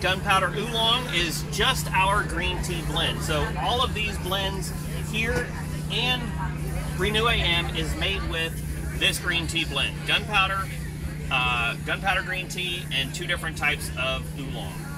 Gunpowder Oolong is just our green tea blend. So all of these blends here and Renew AM is made with this green tea blend. Gunpowder green tea, and 2 different types of oolong.